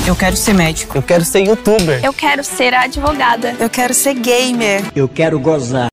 Eu quero ser médico. Eu quero ser youtuber. Eu quero ser advogada. Eu quero ser gamer. Eu quero gozar.